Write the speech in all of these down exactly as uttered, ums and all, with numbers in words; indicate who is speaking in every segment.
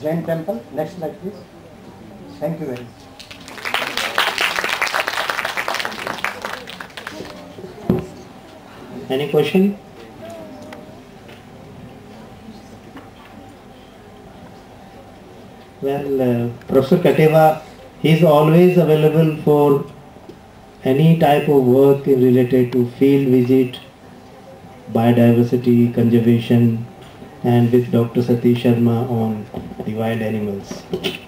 Speaker 1: Jain temple. Next slide, please. Thank you very much.
Speaker 2: Any question? Well, uh, Professor Kateva, he is always available for any type of work related to field visit, biodiversity, conservation, and with Doctor Satish Sharma on the wild animals.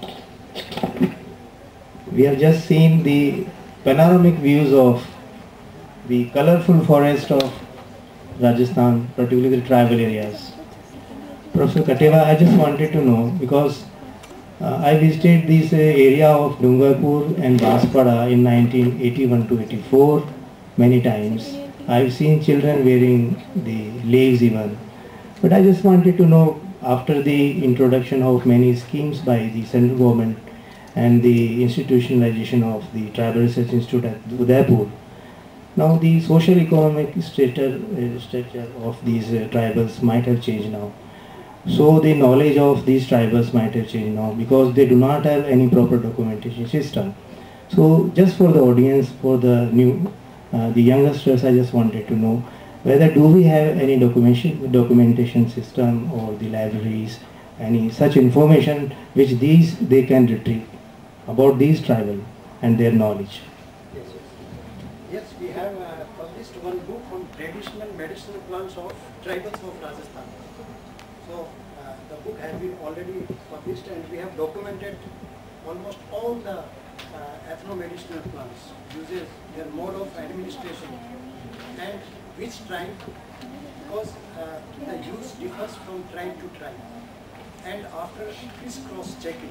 Speaker 2: We have just seen the panoramic views of the colorful forest of Rajasthan, particularly the tribal areas. Professor Kateva, I just wanted to know, because uh, I visited this uh, area of Dungarpur and Baspada in nineteen eighty-one to eighty-four many times. I've seen children wearing the leaves even. But I just wanted to know, after the introduction of many schemes by the central government and the institutionalization of the Tribal Research Institute at Udaipur, now the social economic stature, uh, stature of these uh, tribals might have changed now. So the knowledge of these tribals might have changed now because they do not have any proper documentation system. So just for the audience, for the new, uh, the youngsters, I just wanted to know whether do we have any documentation, documentation system or the libraries, any such information which these they can retrieve about these tribal and their knowledge.
Speaker 1: Yes, yes. Yes, we have uh, published one book on traditional medicinal plants of tribals of Rajasthan. So uh, the book has been already published and we have documented almost all the uh, ethno-medicinal plants, uses, their mode of administration and which tribe, because uh, the use differs from tribe to tribe. And after criss-cross checking,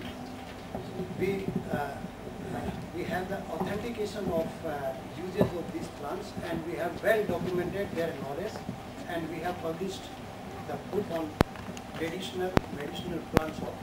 Speaker 1: we uh, we have the authentication of uh, uses of these plants and we have well documented their knowledge and we have published the book on traditional medicinal plants of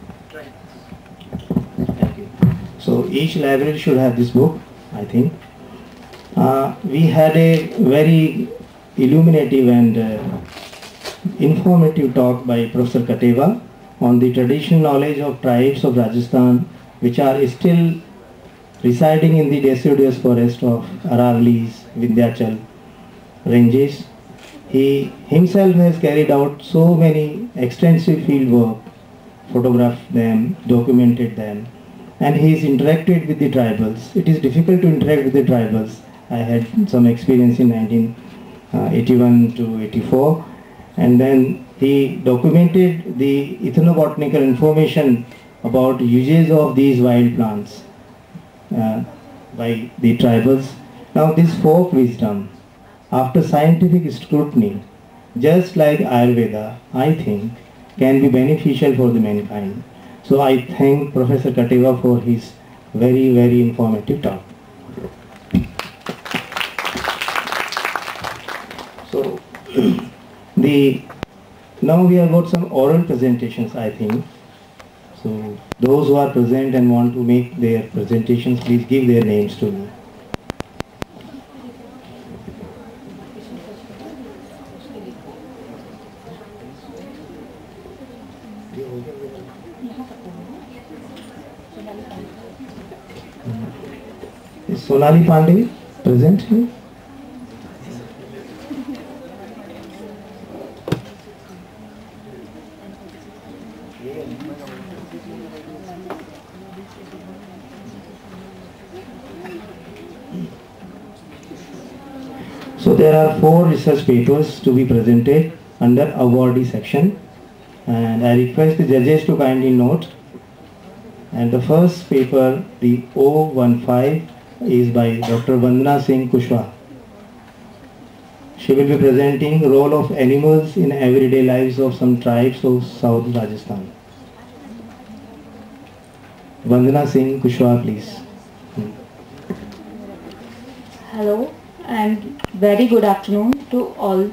Speaker 1: tribes.
Speaker 2: Thank you. So each library should have this book, I think. Uh, we had a very illuminative and uh, informative talk by Professor Kateva on the traditional knowledge of tribes of Rajasthan which are still residing in the deciduous forest of Aravallis, Vindhyachal ranges. He himself has carried out so many extensive field work, photographed them, documented them, and he has interacted with the tribals. It is difficult to interact with the tribals. I had some experience in nineteen eighty-one to eighty-four, and then he documented the ethnobotanical information about uses of these wild plants uh, by the tribals. Now this folk wisdom, after scientific scrutiny, just like Ayurveda, I think can be beneficial for the mankind. So I thank Professor Kateva for his very, very informative talk. So the now we have got some oral presentations, I think. So those who are present and want to make their presentations, please give their names to me. Is Sonali Pandey present here? So there are four research papers to be presented under awardee section, and I request the judges to kindly note. And the first paper, the O fifteen, is by Doctor Vandana Singh Kushwaha. She will be presenting role of animals in everyday lives of some tribes of South Rajasthan. Vandana Singh Kushwaha, please.
Speaker 3: Hello and very good afternoon to all.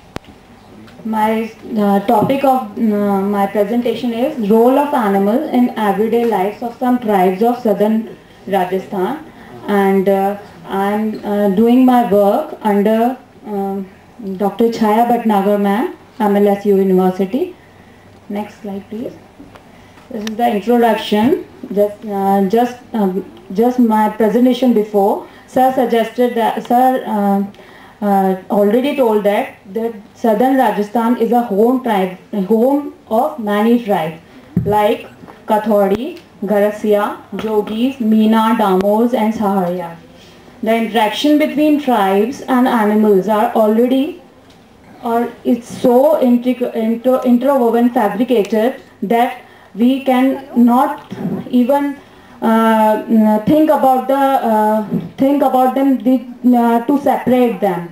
Speaker 3: My uh, topic of uh, my presentation is role of animal in everyday lives of some tribes of southern Rajasthan, and uh, I'm uh, doing my work under um, Doctor Chaya Bhatnagar ma'am, M L S U University. Next slide please. This is the introduction. Just, uh, just, um, just my presentation before. Sir suggested that. Sir uh, uh, already told that that southern Rajasthan is a home tribe, home of many tribes like Kathori, Garasia, Jogis, Meena, Damos, and Saharia. The interaction between tribes and animals are already, or it's so inter inter interwoven, fabricated that we can not even uh, think about the uh, think about them the, uh, to separate them.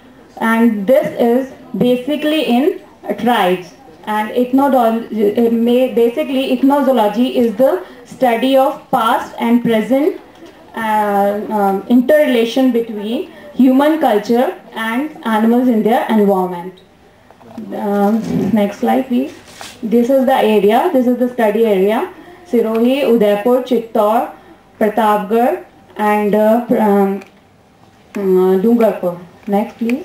Speaker 3: And this is basically in uh, tribes. And ethnology, basically ethnology is the study of past and present uh, um, interrelation between human culture and animals in their environment. Um, next slide, please. This is the area, this is the study area. Sirohi, Udaipur, Chittor, Pratapgarh, and uh, um, uh, Dungarpur. Next, please.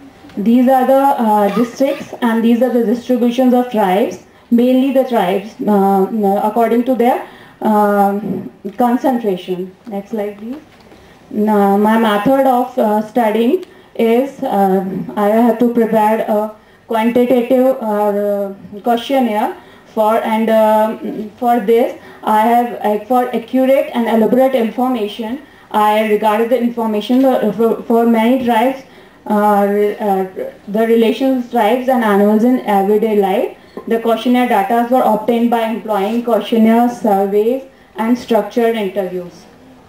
Speaker 3: These are the uh, districts and these are the distributions of tribes, mainly the tribes uh, according to their uh, concentration. Next slide, please. Now, my method of uh, studying is uh, I have to prepare a quantitative uh, questionnaire for, and uh, for this I have uh, for accurate and elaborate information. I regarded the information for, for many tribes. Uh, uh, the relations of tribes and animals in everyday life. The questionnaire data were obtained by employing questionnaire surveys and structured interviews.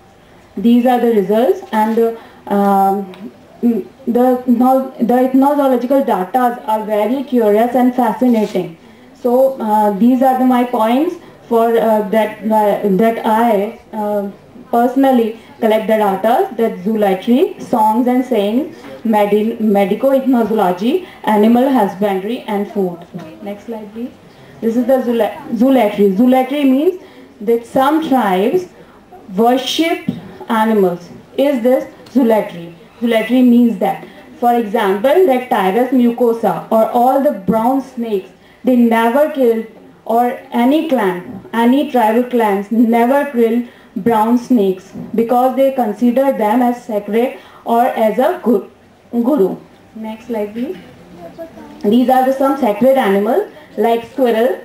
Speaker 3: These are the results, and uh, um, the, the ethnological data are very curious and fascinating. So uh, these are the, my points for uh, that, uh, that I uh, personally collect the data, that zoology, songs and sayings, Medi medico-ethnology, animal husbandry and food. Next slide, please. This is the zoology. Zoology means that some tribes worship animals. Is this zoology? Zoology means that. For example, that Tyrus mucosa or all the brown snakes, they never killed, or any clan, any tribal clans never killed brown snakes because they consider them as sacred or as a good guru. Next slide, please. These are the some sacred animals like squirrel.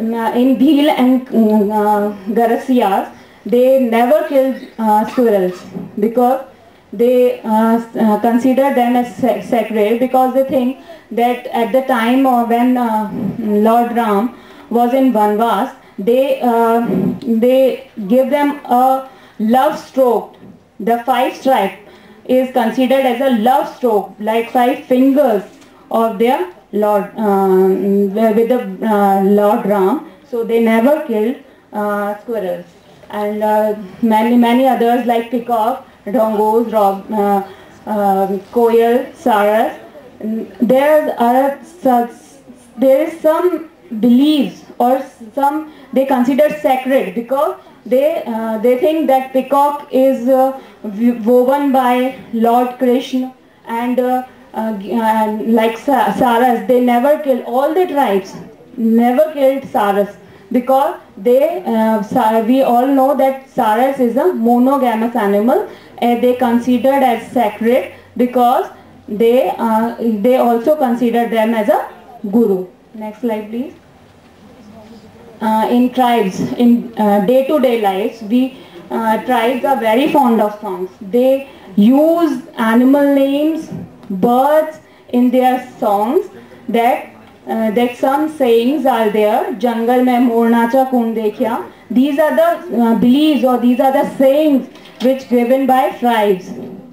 Speaker 3: In Bhil and uh, Garasias, they never killed uh, squirrels because they uh, uh, consider them as sacred, because they think that at the time of when uh, Lord Ram was in Vanvas, they uh, they give them a love stroke. The five stripes is considered as a love stroke, like five fingers of their Lord uh, with the uh, Lord Ram. So they never killed uh, squirrels, and uh, many many others like peacock, dongos, rob, uh, uh, koyal, saras. There are such, there is some beliefs or some they consider sacred because they uh, they think that peacock is uh, woven by Lord Krishna, and uh, uh, uh, like saras, they never killed, all the tribes never killed saras because they uh, we all know that saras is a monogamous animal, and they considered as sacred because they uh, they also consider them as a guru. Next slide, please. Uh, in tribes, in uh, day-to-day lives, we uh, tribes are very fond of songs. They use animal names, birds in their songs. That uh, that some sayings are there. Jungle mein mor nacha kun dekhya. These are the uh, beliefs, or these are the sayings which given by tribes.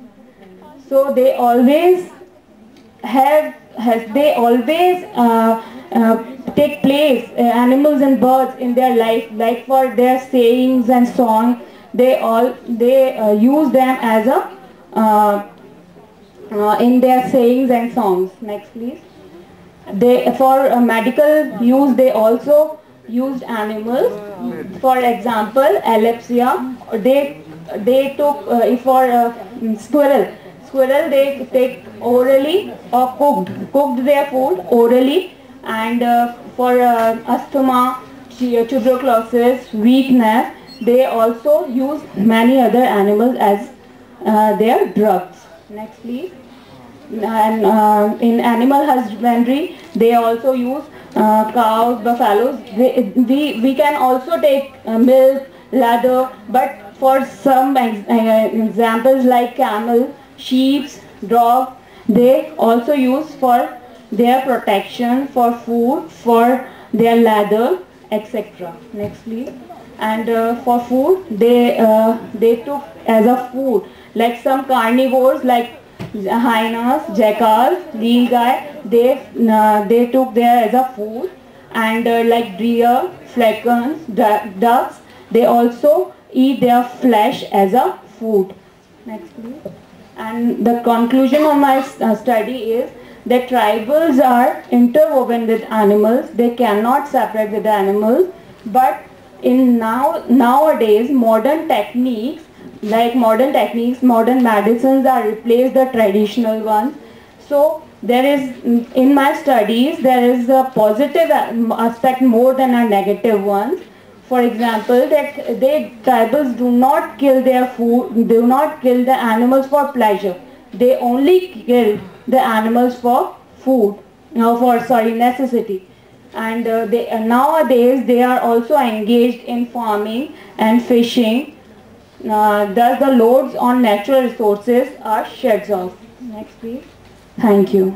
Speaker 3: So they always have, has they always uh, uh, take place, uh, animals and birds in their life, like for their sayings and songs, they all they uh, use them as a uh, uh, in their sayings and songs. Next, please. They for uh, medical use, they also used animals. For example, epilepsy. They they took uh, for uh, squirrel. Squirrel they take orally or cooked, cooked their food orally, and uh, for uh, asthma, tu- tuberculosis, weakness, they also use many other animals as uh, their drugs. Next please. And uh, in animal husbandry, they also use uh, cows, buffaloes. They, we, we can also take uh, milk, leather, but for some ex uh, examples like camel, sheep, dog, they also use for their protection, for food, for their leather, et cetera. Next please. And uh, for food, they uh, they took as a food like some carnivores like hyenas, jackals, nilgai, they uh, they took there as a food, and uh, like deer, falcons, du- ducks, they also eat their flesh as a food. Next please. And the conclusion of my uh, study is that tribals are interwoven with animals. They cannot separate with the animals, but in now nowadays modern techniques like modern techniques, modern medicines are replaced the traditional ones. So there is, in my studies, there is a positive aspect more than a negative one. For example, that they tribals do not kill their food, do not kill the animals for pleasure. They only kill the animals for food, no, for sorry necessity. And uh, they uh, nowadays they are also engaged in farming and fishing. Uh, thus the loads on natural resources are shed off. Next please. Thank you.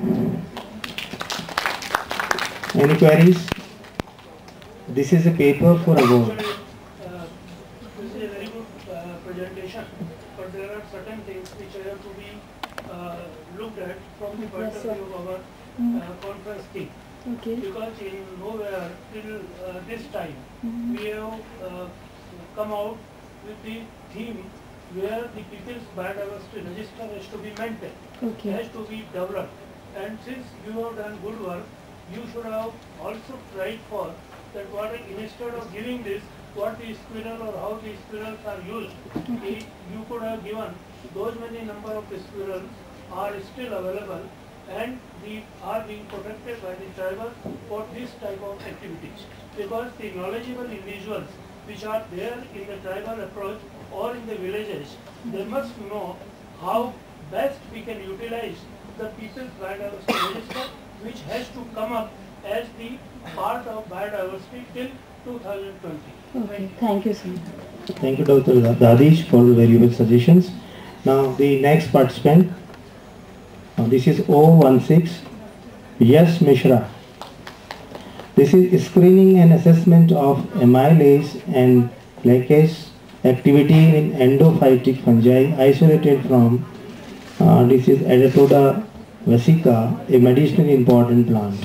Speaker 2: Any queries? This is a paper for a board.
Speaker 4: Actually, uh, this is a very good uh, presentation, but there are certain things which have to be uh, looked at from the point
Speaker 3: Yes,
Speaker 4: of
Speaker 3: sir.
Speaker 4: view of our
Speaker 3: Mm.
Speaker 4: uh, conference team.
Speaker 3: Okay.
Speaker 4: Because in nowhere till uh, this time
Speaker 3: Mhm.
Speaker 4: we have uh, come out with the theme where the people's biodiversity register has to be maintained,
Speaker 3: Okay.
Speaker 4: has to be developed. And since you have done good work, you should have also tried for that what instead of giving this, what the squirrel or how the squirrels are used,
Speaker 3: Okay.
Speaker 4: you could have given those many number of the squirrels are still available and the, are being protected by the tribal for this type of activities. Because the knowledgeable individuals which are there in the tribal approach or in the villages, they must know how best we can utilize the people's biodiversity register, which has to come up as the part of biodiversity till two thousand twenty.
Speaker 3: Okay. Thank you, sir.
Speaker 2: Thank you, Doctor Dadish, for the valuable suggestions. Now the next participant, uh, this is O one six, Yes Mishra. This is screening and assessment of amylase and lacase activity in endophytic fungi isolated from uh, this is Adatoda vesica, a medicinally important plant.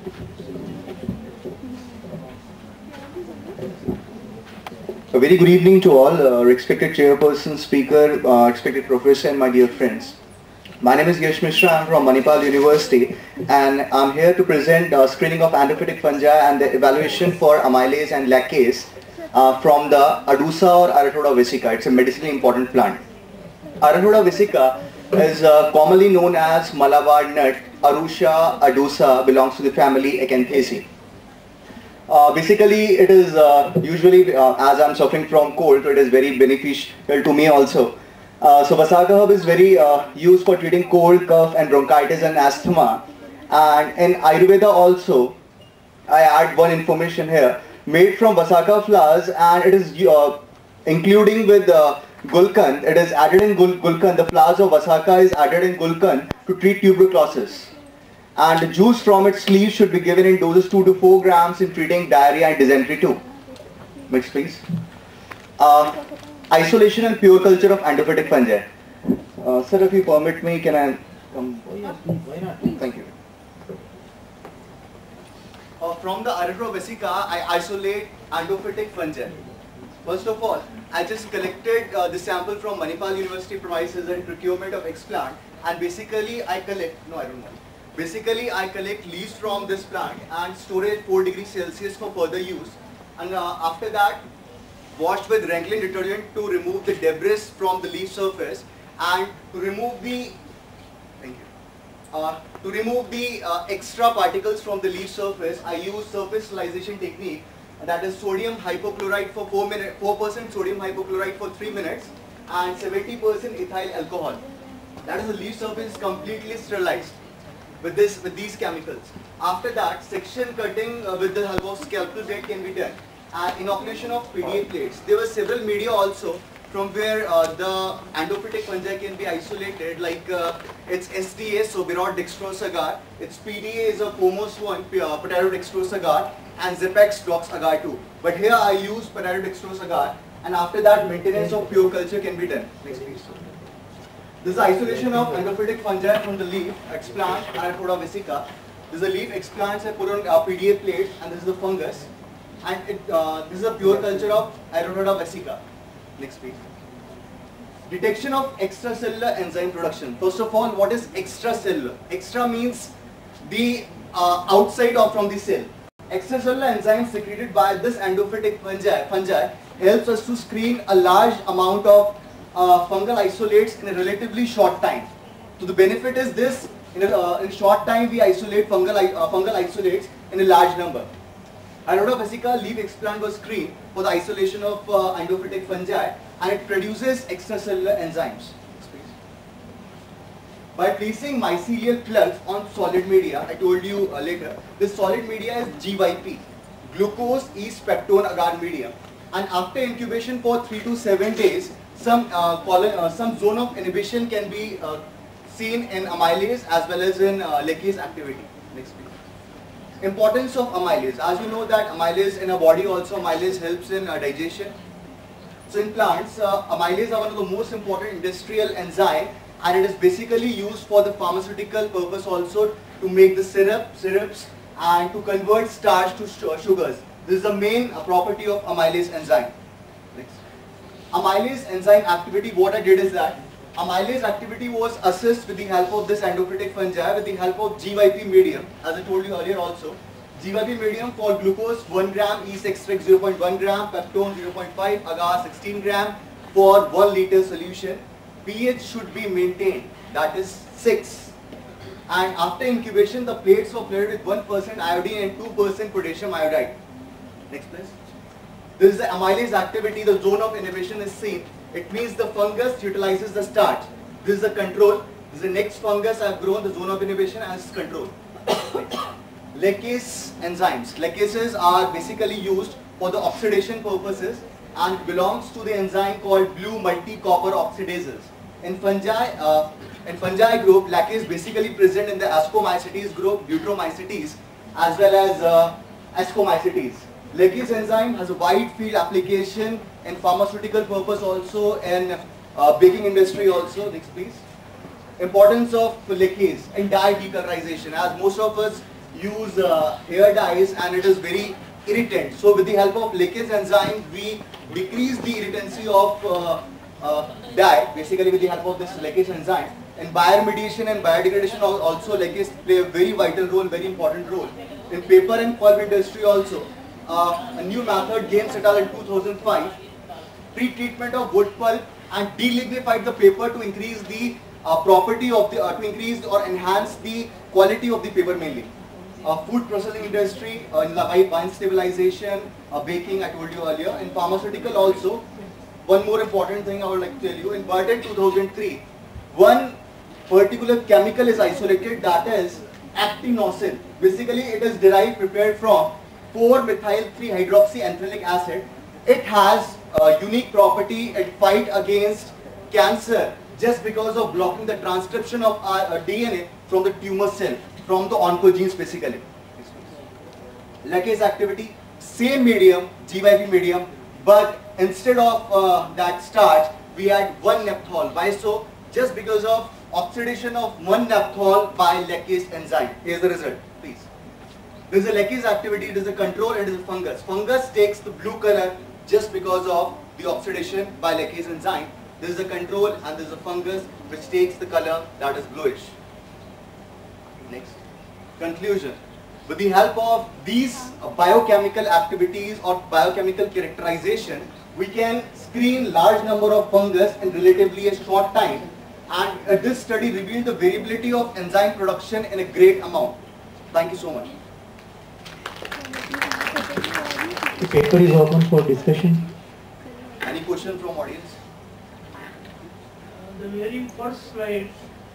Speaker 5: A very good evening to all, uh, respected chairperson, speaker, uh, respected professor and my dear friends. My name is Yash Mishra, I am from Manipal University and I am here to present uh, screening of endophytic fungi and the evaluation for amylase and lacase uh, from the Adusa or Aratoda vesica. It's a medicinally important plant. Aratoda vesica is uh, commonly known as Malabar nut. Arusha adusa belongs to the family Acanthaceae. Uh, basically, it is uh, usually, uh, as I am suffering from cold, so it is very beneficial to me also. Uh, so Vasaka herb is very uh, used for treating cold, cough and bronchitis and asthma. And in Ayurveda also, I add one information here, made from Vasaka flowers, and it is uh, including with uh, Gulkan, it is added in gul Gulkan, the flowers of Vasaka is added in Gulkan to treat tuberculosis. And the juice from its leaves should be given in doses two to four grams in treating diarrhea and dysentery too. Next please. Uh, isolation and pure culture of endophytic fungi. Uh, sir, if you permit me, can I come?
Speaker 2: Why not?
Speaker 5: Thank you. Uh, from the Aratoda vesica, I isolate endophytic fungi. First of all, I just collected uh, the sample from Manipal University premises and procurement of X plant, and basically I collect, no I don't know. Basically I collect leaves from this plant and store it at four degrees Celsius for further use, and uh, after that washed with wrangling detergent to remove the debris from the leaf surface and to remove the, thank you, uh, to remove the uh, extra particles from the leaf surface. I use surface sterilization technique that is sodium hypochlorite for four minutes, four percent sodium hypochlorite for three minutes, and seventy percent ethyl alcohol. That is, the leaf surface is completely sterilized with this with these chemicals. After that, section cutting uh, with the help of scalpel blade can be done, and inoculation of P D A plates. There were several media also from where uh, the endophytic fungi can be isolated, like uh, its S D A, so Birot dextrose agar, its P D A is a foremost one, uh, potato dextrose agar, and Zepex dox agar too. But here I use potato dextrose agar, and after that maintenance of pure culture can be done. Next please. This is isolation of endophytic fungi from the leaf, explant, Arachnoida vesica. This is the leaf explants I put on uh, P D A plate, and this is the fungus. And it, uh, this is a pure culture of Arachnoida vesica. Next please. Detection of extracellular enzyme production. First of all, what is extracellular? Extra means the uh, outside or from the cell. Extracellular enzymes secreted by this endophytic fungi, fungi helps us to screen a large amount of uh, fungal isolates in a relatively short time. So the benefit is this: in a, uh, in a short time we isolate fungal uh, fungal isolates in a large number. Arachnoida vesica leaf explant was screened for the isolation of uh, endophytic fungi, and it produces extracellular enzymes. By placing mycelial plugs on solid media, I told you uh, later, this solid media is G Y P, glucose yeast peptone agar medium, and after incubation for three to seven days, some uh, colon, uh, some zone of inhibition can be uh, seen in amylase as well as in uh, lacase activity. Next please. Importance of amylase. As you know that amylase in our body also, amylase helps in uh, digestion. So in plants, uh, amylase are one of the most important industrial enzyme, and it is basically used for the pharmaceutical purpose also, to make the syrup, syrups, and to convert starch to sugars. This is the main uh, property of amylase enzyme. Next. Amylase enzyme activity, what I did is that amylase activity was assessed with the help of this endophytic fungi with the help of G Y P medium, as I told you earlier also. G Y P medium for glucose one gram, yeast extract zero point one gram, peptone zero point five, agar sixteen gram for one liter solution. pH should be maintained, that is six. And after incubation, the plates were filled with one percent iodine and two percent potassium iodide. Next please. This is the amylase activity, the zone of inhibition is seen. It means the fungus utilizes the starch. This is the control. This is the next fungus I have grown, the zone of inhibition as control. Lacase enzymes. Lacases are basically used for the oxidation purposes and belongs to the enzyme called blue multi-copper oxidases. In fungi, uh, in fungi group, lacase basically present in the Ascomycetes group, Deuteromycetes, as well as uh, Ascomycetes. Lacase enzyme has a wide field application in pharmaceutical purpose also, in uh, baking industry also. Next please. Importance of lacase in dye decolorization, as most of us use uh, hair dyes and it is very irritant. So with the help of lacase enzyme, we decrease the irritancy of uh, uh, dye, basically with the help of this lacase enzyme. In bioremediation and biodegradation also, lacase play a very vital role, very important role. In paper and pulp industry also, uh, a new method James et al in two thousand five, pre-treatment of wood pulp and delignified the paper to increase the uh, property of the, uh, to increase or enhance the quality of the paper mainly. Uh, food processing industry, uh, in the wine stabilization, uh, baking, I told you earlier. In pharmaceutical also, one more important thing I would like to tell you. In Burton two thousand three, one particular chemical is isolated, that is actinosin. Basically, it is derived, prepared from four methyl three hydroxyanthralic acid. It has a unique property, it fight against cancer just because of blocking the transcription of our uh, D N A from the tumor cell, from the oncogenes basically. Lacase activity, same medium, G Y P medium, but instead of uh, that starch, we had one naphthol. Why so? Just because of oxidation of one naphthol by lacase enzyme. Here's the result, please. This is a lacase activity, it is a control, it is a fungus. Fungus takes the blue color just because of the oxidation by lacase enzyme. This is a control and this is a fungus which takes the color that is bluish. Next. Conclusion. With the help of these uh, biochemical activities or biochemical characterization, we can screen large number of fungus in relatively a short time, and uh, this study revealed the variability of enzyme production in a great amount. Thank you so much.
Speaker 2: The paper is open for discussion.
Speaker 5: Any question from audience?
Speaker 4: Uh, the very first slide,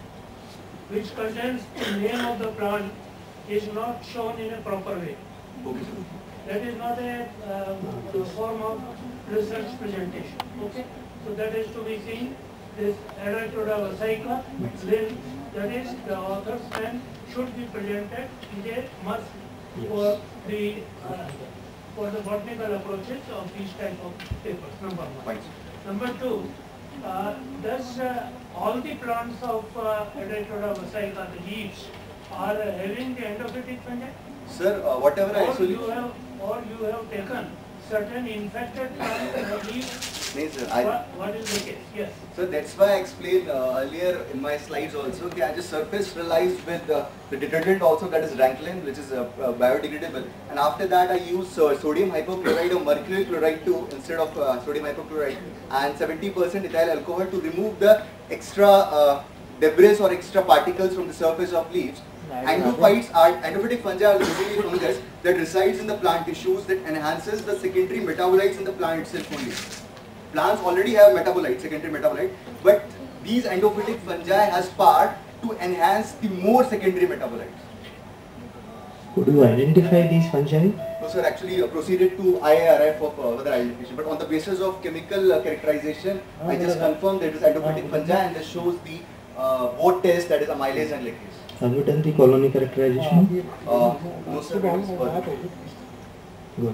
Speaker 4: which contains the name of the plant, is not shown in a proper way.
Speaker 5: Okay, sir.
Speaker 4: That is not a uh, form of research presentation. Okay, so that is to be seen. This Erythroda vasica, then that is the author's pen should be presented in a must for the uh, for the botanical approaches of these type of papers. Number one.
Speaker 5: Fine.
Speaker 4: Number two, uh, does uh, all the plants of uh, Erythroda vasica, the leaves, are uh, having the endophytic fungi?
Speaker 5: Sir, uh, whatever I
Speaker 4: Or
Speaker 5: actually...
Speaker 4: you have, or you have taken certain infected plant uh, leaves?
Speaker 5: No, sir, I...
Speaker 4: What, what is the case? Yes.
Speaker 5: So that's why I explained uh, earlier in my slides also that I just surface sterilized with uh, the detergent also, that is Ranklin, which is uh, uh, biodegradable, and after that I use uh, sodium hypochlorite or mercury chloride too instead of uh, sodium hypochlorite, and seventy percent ethyl alcohol to remove the extra uh, debris or extra particles from the surface of leaves. Endophytes are endophytic fungi are basically fungus that resides in the plant tissues that enhances the secondary metabolites in the plant itself only. Plants already have metabolites, secondary metabolite, but these endophytic fungi has power to enhance the more secondary metabolites.
Speaker 2: Could you identify these fungi?
Speaker 5: So sir, actually uh, proceeded to I A R I for further identification, but on the basis of chemical uh, characterization, I just confirmed that it is endophytic fungi and this shows the uh, both tests, that is amylase and lactase.
Speaker 2: Have you done the colony characterization?
Speaker 5: Uh, no sir, it is further.
Speaker 2: Good.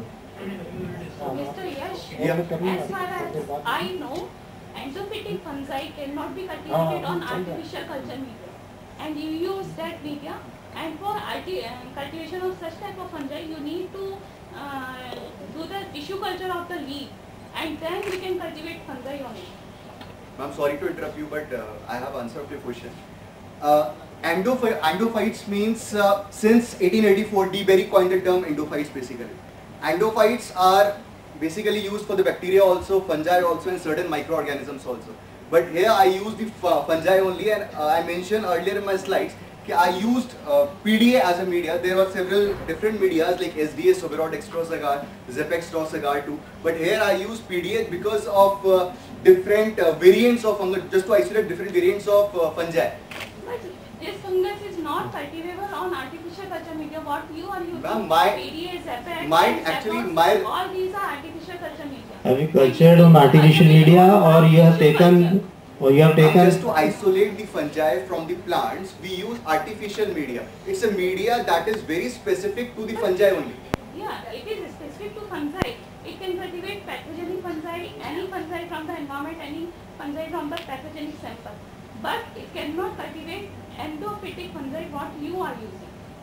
Speaker 6: Mister Yash,
Speaker 5: Yeah.
Speaker 6: as far as I know, endophytic fungi cannot be cultivated on artificial culture media. And you use that media, and for arti uh, cultivation of such type of fungi, you need to uh, do the tissue culture of the leaf, and then we can cultivate fungi on it.
Speaker 5: I'm sorry to interrupt you, but uh, I have answered your question. Uh, endophy endophytes means uh, since eighteen eighty-four, D. Berry coined the term endophytes basically. Endophytes are basically used for the bacteria also, fungi also, and certain microorganisms also. But here I use the fungi only, and uh, I mentioned earlier in my slides that I used uh, P D A as a media. There were several different medias like S D A, Soberot dextrose agar, Zepex dos agar too. But here I use P D A because of uh, different uh, variants of fungus, just to isolate different variants of uh, fungi.
Speaker 6: But this fungus is not cultivable on artificial culture media. What you are using,
Speaker 5: Ma'am, my-
Speaker 6: P D A, Zepex,
Speaker 5: my-
Speaker 6: and
Speaker 5: actually,
Speaker 6: Zephos,
Speaker 5: my-
Speaker 6: all these are artificial culture media.
Speaker 2: Have you cultured on artificial media, or you have taken, or you have
Speaker 5: Now,
Speaker 2: taken?
Speaker 5: just to isolate the fungi from the plants, we use artificial media. It's a media that is very specific to the fungi only.
Speaker 6: Yeah, it is specific to fungi. It can cultivate pathogenic fungi, any fungi from the environment, any fungi from the pathogenic sample. But it cannot cultivate endophytic fungi, what you are using.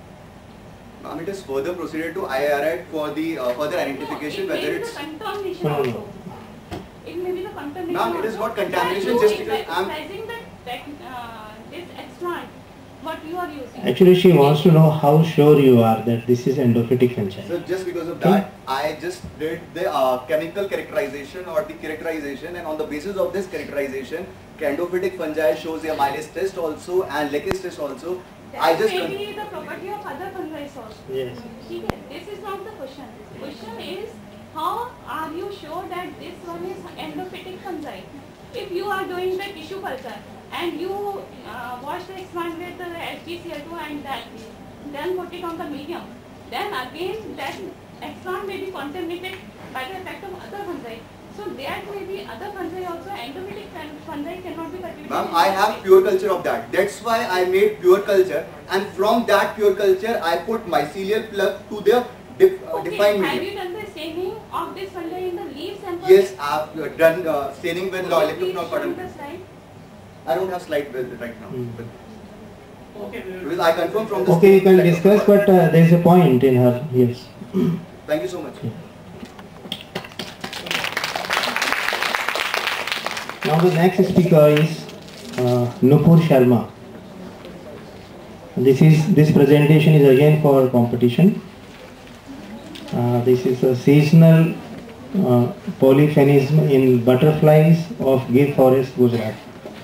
Speaker 5: Ma'am, it is further proceeded to I A R I for the uh, further identification
Speaker 6: No, it
Speaker 5: whether
Speaker 6: may be
Speaker 5: it's...
Speaker 6: the contamination
Speaker 2: No, no,
Speaker 6: also.
Speaker 2: no.
Speaker 6: It may be the contamination
Speaker 5: Ma'am, it is
Speaker 6: also.
Speaker 5: not contamination
Speaker 6: By you
Speaker 5: just because I'm-
Speaker 6: exercising that, that, uh, this extract, what you are using.
Speaker 2: Actually, she wants to know how sure you are that this is endophytic fungi.
Speaker 5: So just because of that, I just did the uh, chemical characterization or the characterization, and on the basis of this characterization, endophytic fungi shows the amylase test also and lactase test also.
Speaker 6: That
Speaker 5: I just...
Speaker 6: may be the property of other fungi also.
Speaker 2: Yes.
Speaker 6: Okay, this is not the question. Question is, how are you sure that this one is endophytic fungi? If you are doing the tissue culture and you uh, wash the extract with the H G C l two and that, then put it on the medium, then again that extract may be contaminated by the effect of other fungi. So there may be other fungi also. Endophytic fungi cannot be cultivated.
Speaker 5: Ma'am, I have pure culture of that. That's why I made pure culture, and from that pure culture, I put mycelial plug to the def, uh,
Speaker 6: Okay,
Speaker 5: defined
Speaker 6: have
Speaker 5: medium.
Speaker 6: you done the staining of this fungi in the leaf sample?
Speaker 5: Yes, I have uh, done uh, staining with
Speaker 6: Could you
Speaker 5: electrophenol
Speaker 6: please show
Speaker 5: cotton.
Speaker 6: the slide?
Speaker 5: I don't have slide with it right now.
Speaker 2: Hmm.
Speaker 5: But
Speaker 4: Okay, we will-
Speaker 5: because I confirm from the
Speaker 2: Okay, you can
Speaker 5: staining
Speaker 2: discuss, but uh, there is a point in her. Yes.
Speaker 5: Thank you so much.
Speaker 2: Now the next speaker is uh, Nupur Sharma. This is this presentation is again for competition. Uh, this is a seasonal uh, polyphenism in butterflies of Gir Forest, Gujarat.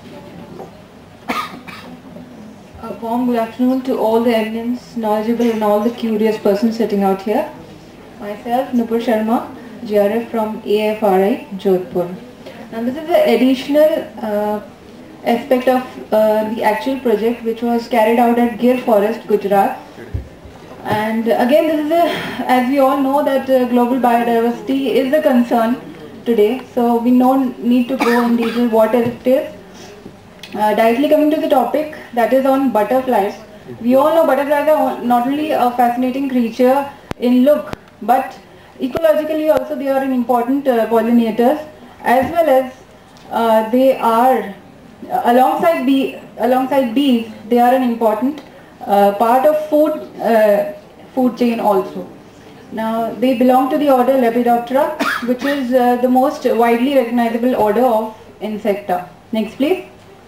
Speaker 3: A warm good afternoon to all the eminence, knowledgeable and all the curious persons sitting out here. Myself, Nupur Sharma, J R F from A F R I, Jodhpur. Now this is the additional uh, aspect of uh, the actual project which was carried out at Gir Forest, Gujarat. And again, this is a, as we all know that uh, global biodiversity is a concern today, so we don't need to go in detail what it is. Uh, directly coming to the topic, that is on butterflies. We all know butterflies are not only a fascinating creature in look, but ecologically also they are an important uh, pollinators, as well as uh, they are uh, alongside bee, alongside bees, they are an important uh, part of food uh, food chain also. Now they belong to the order Lepidoptera, which is uh, the most widely recognizable order of insecta. Next please.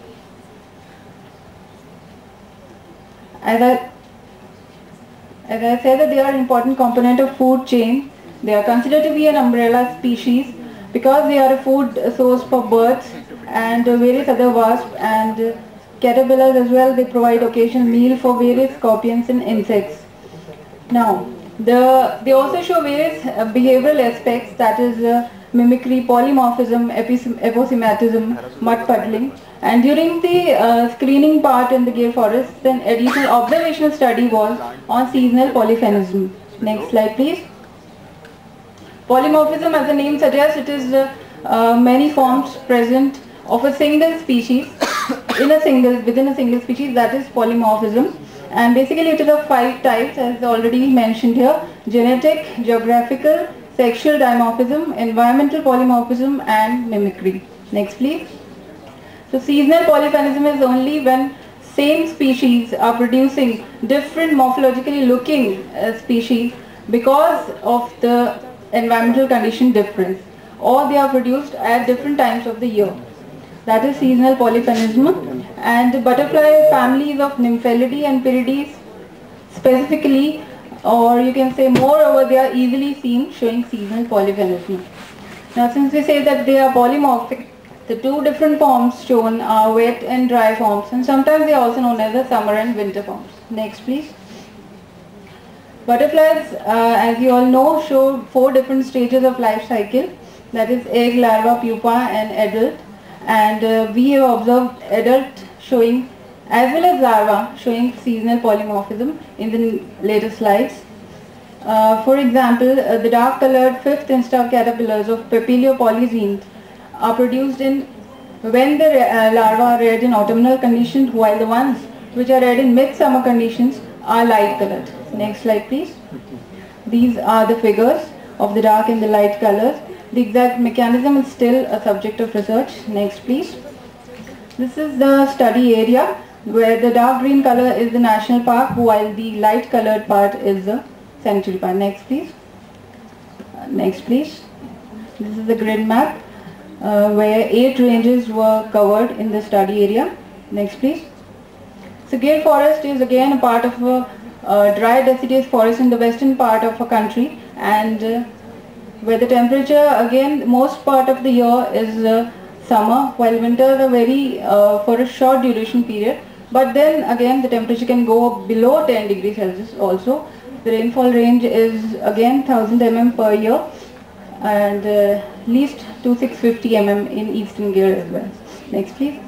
Speaker 3: As I, as I said that they are an important component of food chain. They are considered to be an umbrella species because they are a food source for birds and various other wasps and caterpillars as well. They provide occasional meal for various scorpions and insects. Now, the, they also show various uh, behavioral aspects, that is uh, mimicry, polymorphism, aposematism, mud puddling. And during the uh, screening part in the Gir Forest, an additional observational study was on seasonal polyphenism. Next slide please. Polymorphism, as the name suggests, it is uh, uh, many forms present of a single species in a single within a single species, that is polymorphism. And basically it is of five types as already mentioned here: genetic, geographical, sexual dimorphism, environmental polymorphism and mimicry. Next please. So seasonal polyphenism is only when same species are producing different morphologically looking uh, species because of the environmental condition difference, or they are produced at different times of the year. That is seasonal polyphenism. And the butterfly families of Nymphalidae and Pirides specifically, or you can say moreover, they are easily seen showing seasonal polyphenism. Now since we say that they are polymorphic, the two different forms shown are wet and dry forms, and sometimes they are also known as the summer and winter forms. Next please. Butterflies, uh, as you all know, show four different stages of life cycle, that is egg, larva, pupa and adult. And uh, we have observed adult showing as well as larva showing seasonal polymorphism in the later slides. Uh, for example, uh, the dark colored fifth instar caterpillars of Papiliopolyzines are produced in when the uh, larvae are reared in autumnal conditions, while the ones which are reared in midsummer conditions are light colored. Next slide please. These are the figures of the dark and the light colors. The exact mechanism is still a subject of research. Next please. This is the study area where the dark green color is the national park while the light colored part is the sanctuary park. Next please. Uh, next please. This is the grid map uh, where eight ranges were covered in the study area. Next please. So Gir Forest is again a part of a uh, dry deciduous forest in the western part of a country, and uh, where the temperature again most part of the year is uh, summer, while winters are very uh, for a short duration period, but then again the temperature can go below ten degrees Celsius also. The rainfall range is again one thousand millimeters per year, and uh, least to six hundred fifty millimeters in eastern Gir as well. Next please.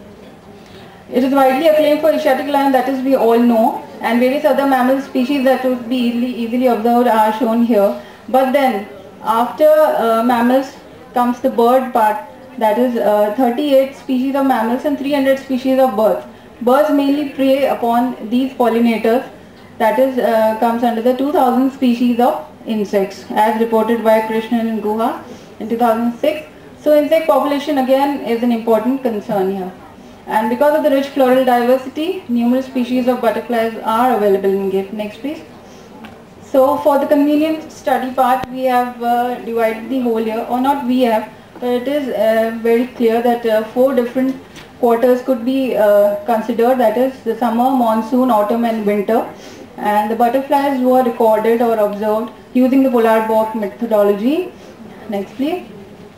Speaker 3: It is widely acclaimed for Asiatic lion, that is we all know, and various other mammal species that would be easily, easily observed are shown here. But then after uh, mammals comes the bird part, that is uh, thirty-eight species of mammals and three hundred species of birds. Birds mainly prey upon these pollinators, that is uh, comes under the two thousand species of insects as reported by Krishnan and Guha in two thousand six. So insect population again is an important concern here. And because of the rich floral diversity, numerous species of butterflies are available in Gir. Next please. So for the convenient study part, we have uh, divided the whole year, or not we have, but it is uh, very clear that uh, four different quarters could be uh, considered, that is the summer, monsoon, autumn and winter. And the butterflies were recorded or observed using the polar walk methodology. Next please.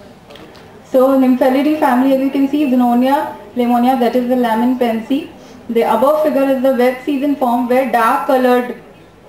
Speaker 3: So Nymphalidae family, as you can see, Zoononia, Lemonia, that is the Lamin pensy. The above figure is the wet season form where dark colored